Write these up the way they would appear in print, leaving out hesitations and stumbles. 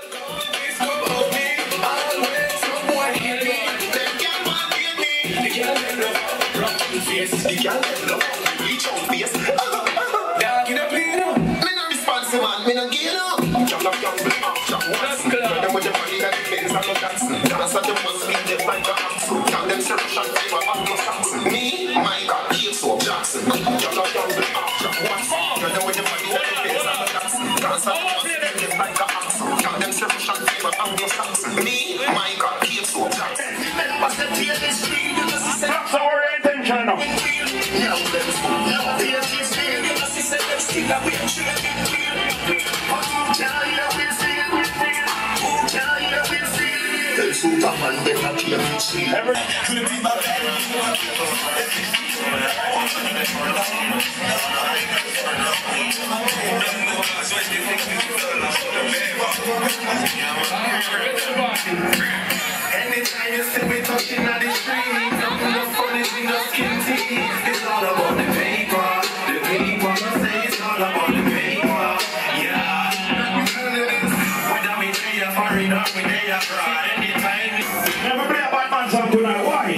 That's our intention now. Anytime you see me touching at the street, nothing no funny in the skin teeth. It's all about the paper. The people say it's all about the paper. Yeah. Whether me say a foreign or me day abroad, anytime. Never play a bad man song tonight. Why?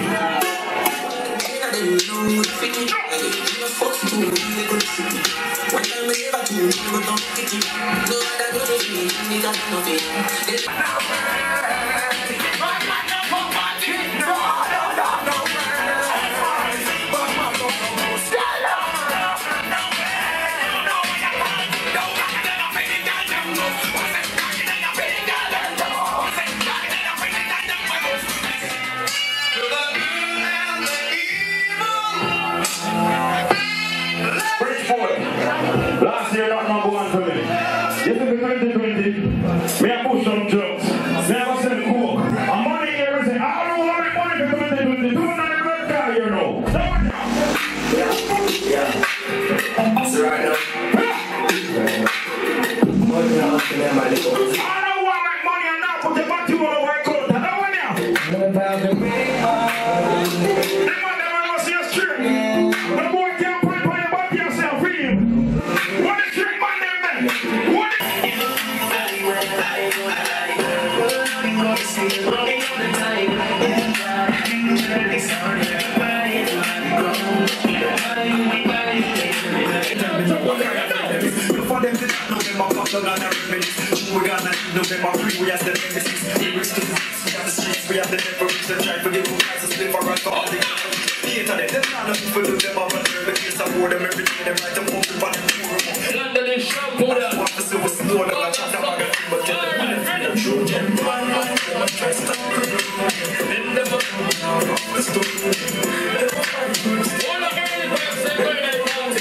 Last year, not number one for me. This is 2020. Me I push some drugs. Me I go sell coke. And money here is I don't want the money for 2022. Not the red car, you know. Yeah. That's right now. I don't want my money and now put the back to all the work out. I don't want you. Them man never know see a string. The boy can't put it on your back yourself, feel him. What is string man them then? What is for them to November, November 3, November 3, we have the nemesis. We reach the streets, we have the networks that try to give them guys a slip for us for all the internet. There's not enough people to them up and the case of war, them every day, them right to move up and move. London is sharp, what up? Want to see what's slow, like I can't have a good but tell them I'm true, them man, I'm trying to stop in the book, the story. One of the best, and when they want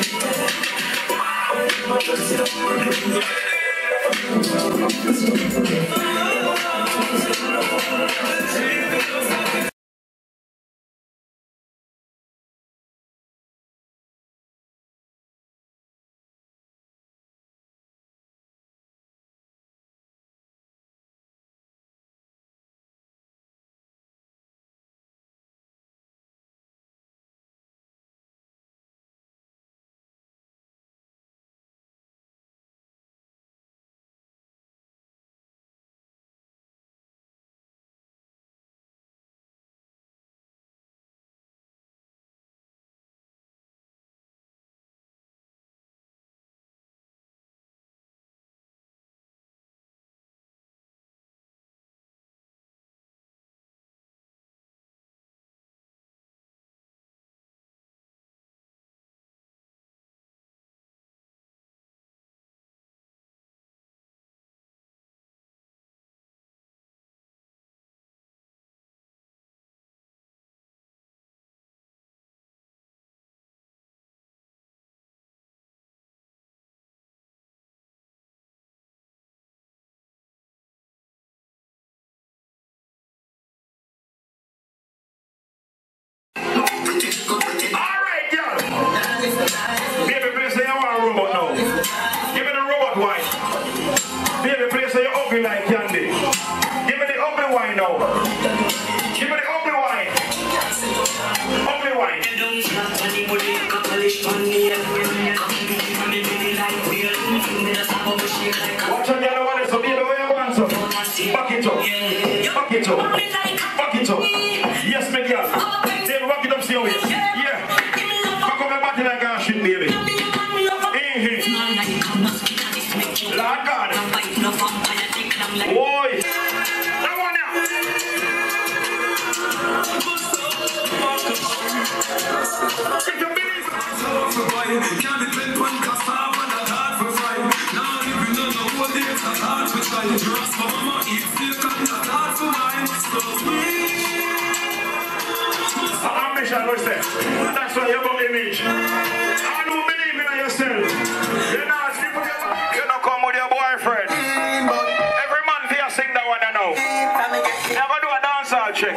like candy. Give me the ugly wine now. Give me the ugly wine. Ugly wine. Watch out the other one, so baby, where you going, so? Fuck it up. Fuck it up. Yes, my girl. Then rock it up, see how it is. Yeah. Fuck up my body like a shit, baby. Lord God. Boy. That one now. Get your business. Can't depend on cassava and a hard for fry. Now if you don't know what it is, a hard for try. Just for mama, eat steak and a hard for mine. So ambition, what's that? That's why you got image. I don't believe in yourself. You're not people. You don't come with your boyfriend. Every man here sing that one I know. Never do a dancehall check.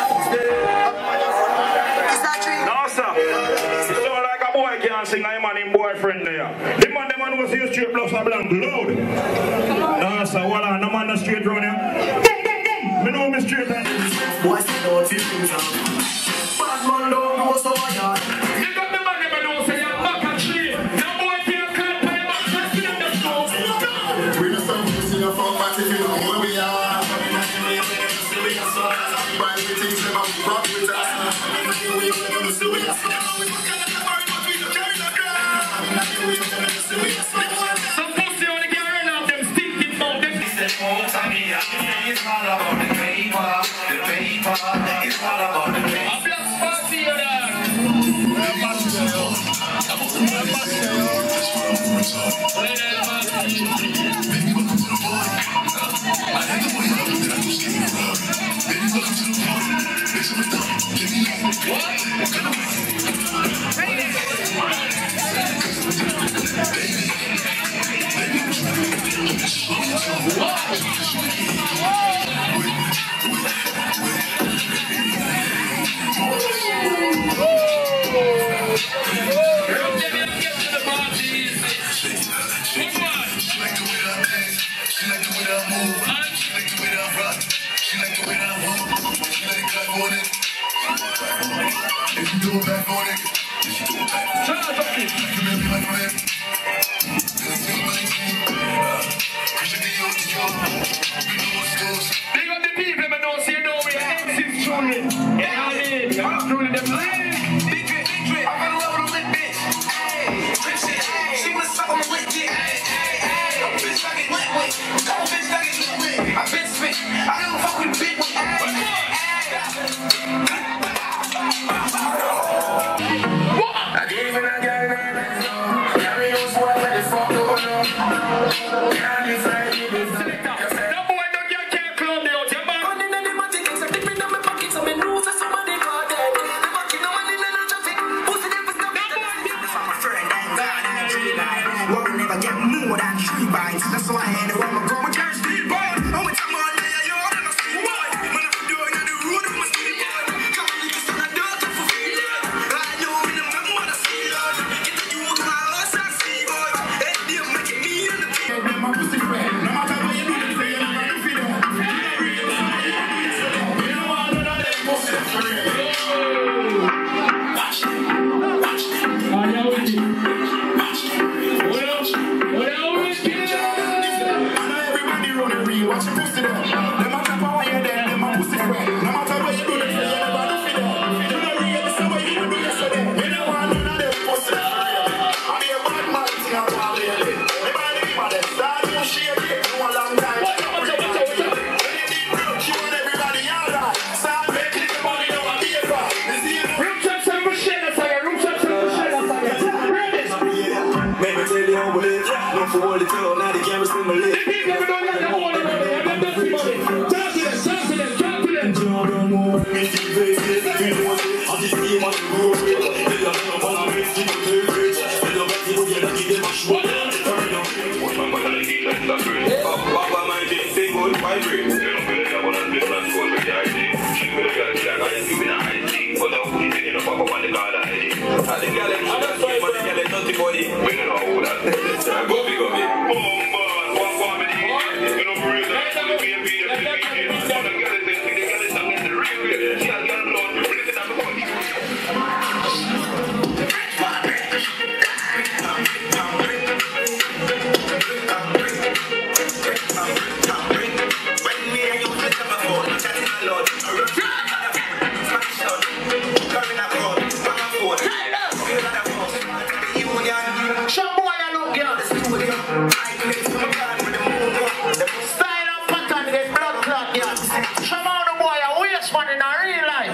No, sir. So like a boy can't sing, I'm man in boyfriend there. The man who see straight plus a blank loud. No, sir, voila, no man no straight round here. Boom, boom, boom. Me know me straight and boy, see no feelings out. Bad man don't know so hard. You got the man never know say you're back and straight. No boy can't climb by your back, just in the snow. We know some things in your front, but if you know where we are. Some pussy only can run out them stinking mouth. It's all about the paper. The paper is all about the paper. A black party or that? Some of the boy are waste man in a real life.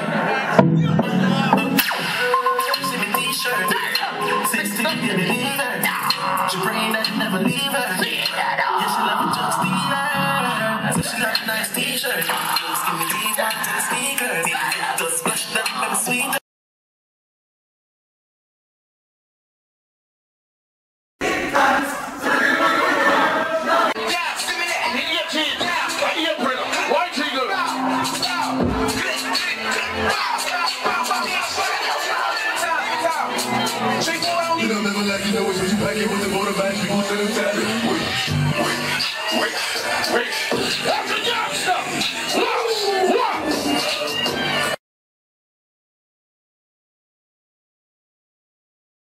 See me t-shirt, 16, you believe it. She praying that you never leave her. Yeah, she love it just stealer. So she got a nice t-shirt. Just give me these one to the sneakers. Just splash them and sweet. You know, never like you know, it's what you pack it with the motorbike, you want to tell it.